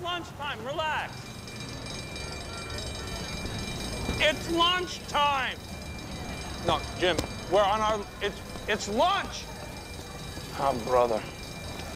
lunchtime. Relax. It's lunchtime. No, Jim, we're on our... It's lunch. Oh, brother.